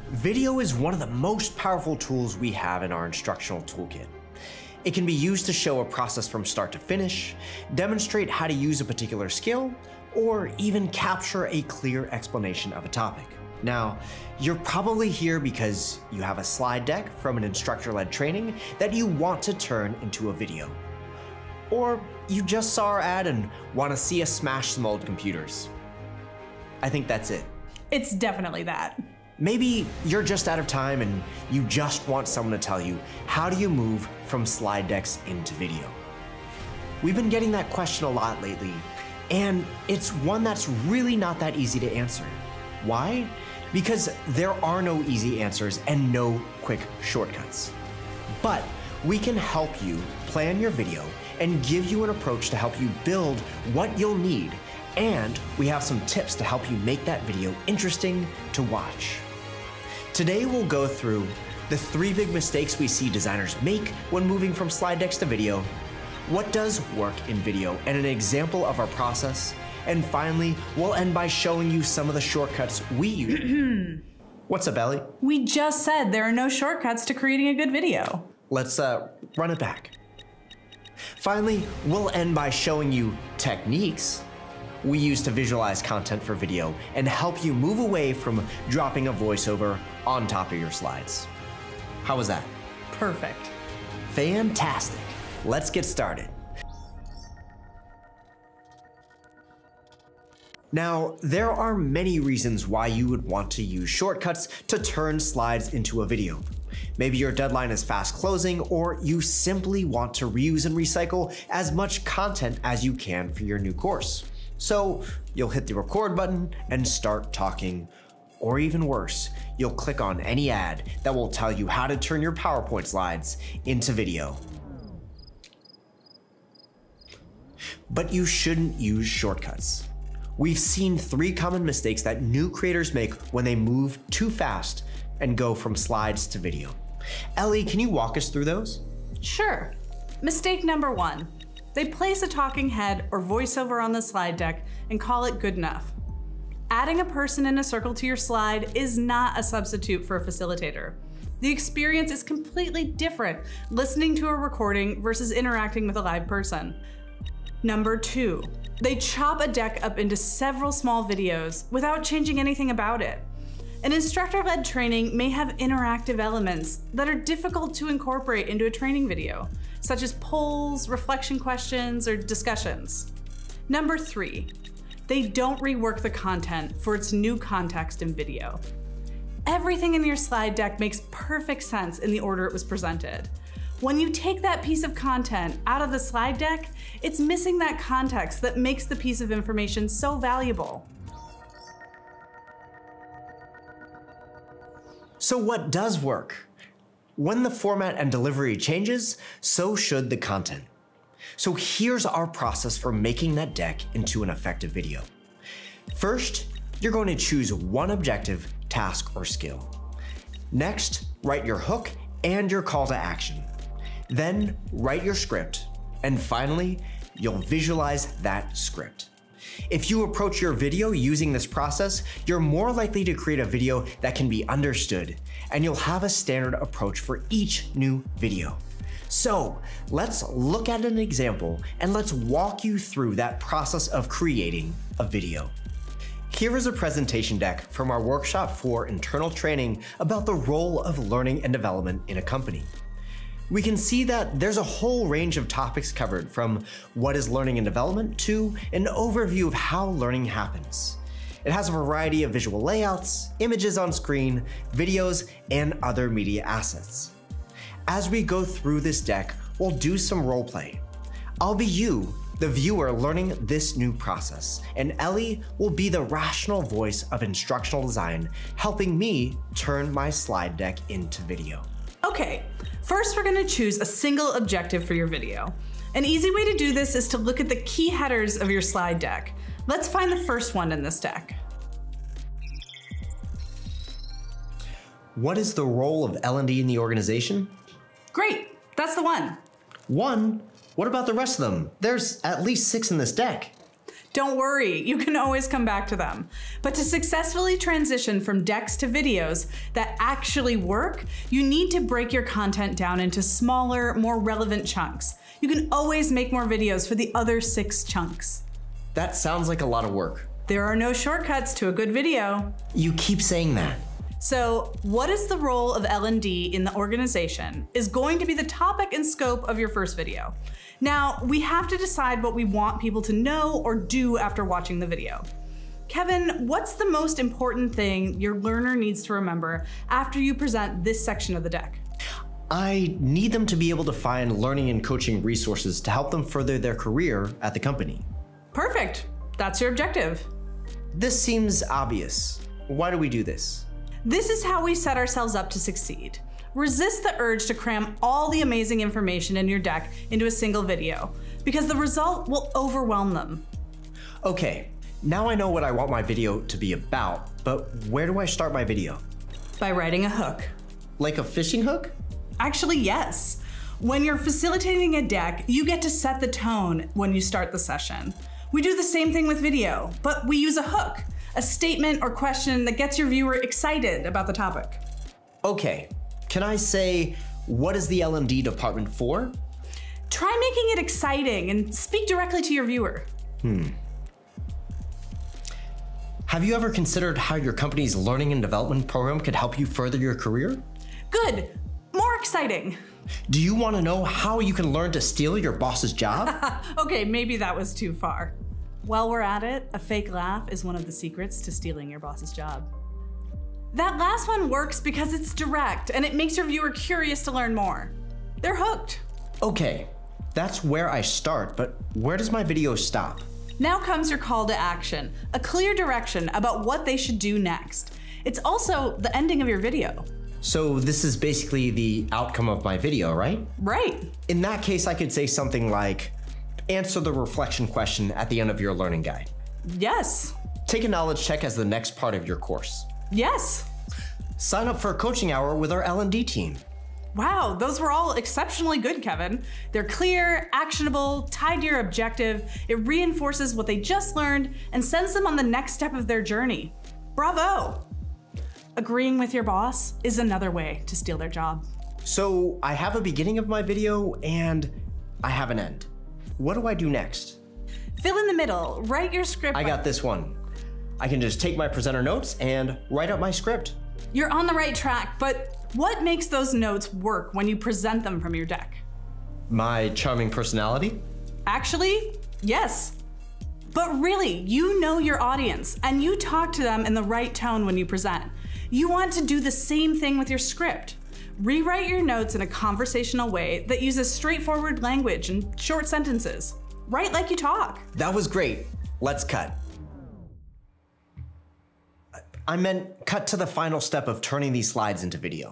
Video is one of the most powerful tools we have in our instructional toolkit. It can be used to show a process from start to finish, demonstrate how to use a particular skill, or even capture a clear explanation of a topic. Now, you're probably here because you have a slide deck from an instructor-led training that you want to turn into a video. Or you just saw our ad and want to see us smash some old computers. I think that's it. It's definitely that. Maybe you're just out of time and you just want someone to tell you, how do you move from slide decks into video? We've been getting that question a lot lately, and it's one that's really not that easy to answer. Why? Because there are no easy answers and no quick shortcuts. But we can help you plan your video and give you an approach to help you build what you'll need, and we have some tips to help you make that video interesting to watch. Today we'll go through the 3 big mistakes we see designers make when moving from slide decks to video, what does work in video, and an example of our process, and finally, we'll end by showing you some of the shortcuts we use. What's up, Ellie? We just said there are no shortcuts to creating a good video. Let's run it back. Finally, we'll end by showing you techniques we use to visualize content for video and help you move away from dropping a voiceover on top of your slides. How was that? Perfect. Fantastic. Let's get started. Now, there are many reasons why you would want to use shortcuts to turn slides into a video. Maybe your deadline is fast closing, or you simply want to reuse and recycle as much content as you can for your new course. So you'll hit the record button and start talking, or even worse, you'll click on any ad that will tell you how to turn your PowerPoint slides into video. But you shouldn't use shortcuts. We've seen 3 common mistakes that new creators make when they move too fast and go from slides to video. Ellie, can you walk us through those? Sure. Mistake number 1. They place a talking head or voiceover on the slide deck and call it good enough. Adding a person in a circle to your slide is not a substitute for a facilitator. The experience is completely different listening to a recording versus interacting with a live person. Number 2, they chop a deck up into several small videos without changing anything about it. An instructor-led training may have interactive elements that are difficult to incorporate into a training video, such as polls, reflection questions, or discussions. Number 3, they don't rework the content for its new context in video. Everything in your slide deck makes perfect sense in the order it was presented. When you take that piece of content out of the slide deck, it's missing that context that makes the piece of information so valuable. So what does work? When the format and delivery changes, so should the content. So here's our process for making that deck into an effective video. First, you're going to choose one objective, task, or skill. Next, write your hook and your call to action. Then write your script, and finally, you'll visualize that script. If you approach your video using this process, you're more likely to create a video that can be understood, and you'll have a standard approach for each new video. So let's look at an example and let's walk you through that process of creating a video. Here is a presentation deck from our workshop for internal training about the role of learning and development in a company. We can see that there's a whole range of topics covered, from what is learning and development to an overview of how learning happens. It has a variety of visual layouts, images on screen, videos, and other media assets. As we go through this deck, we'll do some role play. I'll be you, the viewer, learning this new process, and Ellie will be the rational voice of instructional design, helping me turn my slide deck into video. Okay, first we're gonna choose a single objective for your video. An easy way to do this is to look at the key headers of your slide deck. Let's find the first one in this deck. What is the role of L&D in the organization? Great, that's the one. One? What about the rest of them? There's at least 6 in this deck. Don't worry, you can always come back to them. But to successfully transition from decks to videos that actually work, you need to break your content down into smaller, more relevant chunks. You can always make more videos for the other 6 chunks. That sounds like a lot of work. There are no shortcuts to a good video. You keep saying that. So, what is the role of L&D in the organization is going to be the topic and scope of your first video. Now, we have to decide what we want people to know or do after watching the video. Kevin, what's the most important thing your learner needs to remember after you present this section of the deck? I need them to be able to find learning and coaching resources to help them further their career at the company. Perfect. That's your objective. This seems obvious. Why do we do this? This is how we set ourselves up to succeed. Resist the urge to cram all the amazing information in your deck into a single video, because the result will overwhelm them. Okay, now I know what I want my video to be about, but where do I start my video? By writing a hook. Like a fishing hook? Actually, yes. When you're facilitating a deck, you get to set the tone when you start the session. We do the same thing with video, but we use a hook, a statement or question that gets your viewer excited about the topic. Okay, can I say, what is the L&D department for? Try making it exciting and speak directly to your viewer. Have you ever considered how your company's learning and development program could help you further your career? Good, more exciting. Do you want to know how you can learn to steal your boss's job? Okay, maybe that was too far. While we're at it, a fake laugh is one of the secrets to stealing your boss's job. That last one works because it's direct and it makes your viewer curious to learn more. They're hooked. Okay, that's where I start, but where does my video stop? Now comes your call to action, a clear direction about what they should do next. It's also the ending of your video. So this is basically the outcome of my video, right? Right. In that case, I could say something like, answer the reflection question at the end of your learning guide. Yes. Take a knowledge check as the next part of your course. Yes. Sign up for a coaching hour with our L&D team. Wow, those were all exceptionally good, Kevin. They're clear, actionable, tied to your objective. It reinforces what they just learned and sends them on the next step of their journey. Bravo. Agreeing with your boss is another way to steal their job. So I have a beginning of my video and I have an end. What do I do next? Fill in the middle, write your script. I got this one. I can just take my presenter notes and write up my script. You're on the right track, but what makes those notes work when you present them from your deck? My charming personality? Actually, yes. But really, you know your audience and you talk to them in the right tone when you present. You want to do the same thing with your script. Rewrite your notes in a conversational way that uses straightforward language and short sentences. Write like you talk. That was great. Let's cut. I meant cut to the final step of turning these slides into video.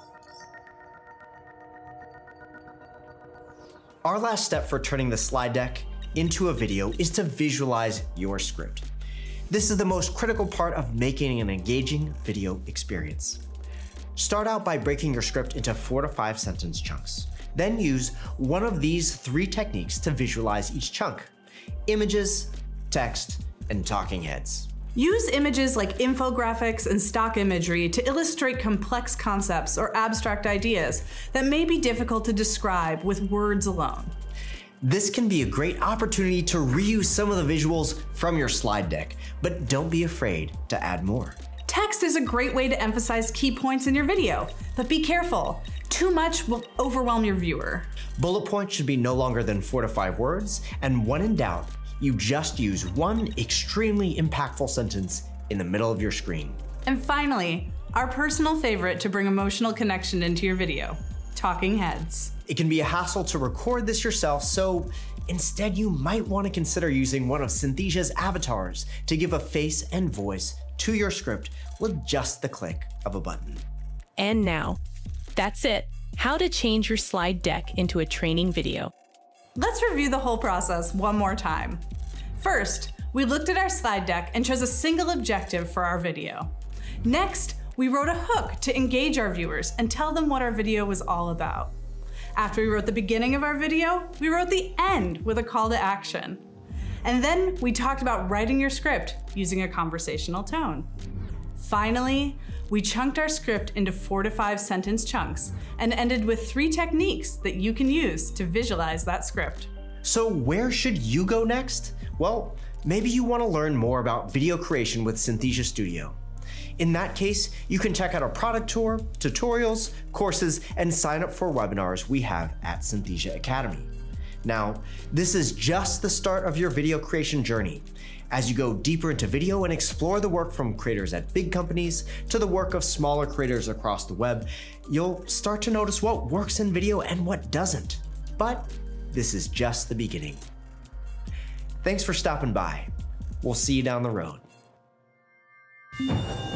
Our last step for turning the slide deck into a video is to visualize your script. This is the most critical part of making an engaging video experience. Start out by breaking your script into 4 to 5 sentence chunks. Then use one of these 3 techniques to visualize each chunk: images, text, and talking heads. Use images like infographics and stock imagery to illustrate complex concepts or abstract ideas that may be difficult to describe with words alone. This can be a great opportunity to reuse some of the visuals from your slide deck, but don't be afraid to add more. Text is a great way to emphasize key points in your video, but be careful. Too much will overwhelm your viewer. Bullet points should be no longer than 4 to 5 words, and when in doubt, you just use one extremely impactful sentence in the middle of your screen. And finally, our personal favorite to bring emotional connection into your video: talking heads. It can be a hassle to record this yourself, so instead you might want to consider using one of Synthesia's avatars to give a face and voice to your script with just the click of a button. And now, that's it. How to change your slide deck into a training video. Let's review the whole process one more time. First, we looked at our slide deck and chose a single objective for our video. Next, we wrote a hook to engage our viewers and tell them what our video was all about. After we wrote the beginning of our video, we wrote the end with a call to action. And then we talked about writing your script using a conversational tone. Finally, we chunked our script into 4 to 5 sentence chunks and ended with 3 techniques that you can use to visualize that script. So where should you go next? Well, maybe you want to learn more about video creation with Synthesia Studio. In that case, you can check out our product tour, tutorials, courses, and sign up for webinars we have at Synthesia Academy. Now, this is just the start of your video creation journey. As you go deeper into video and explore the work from creators at big companies to the work of smaller creators across the web, you'll start to notice what works in video and what doesn't. But this is just the beginning. Thanks for stopping by. We'll see you down the road.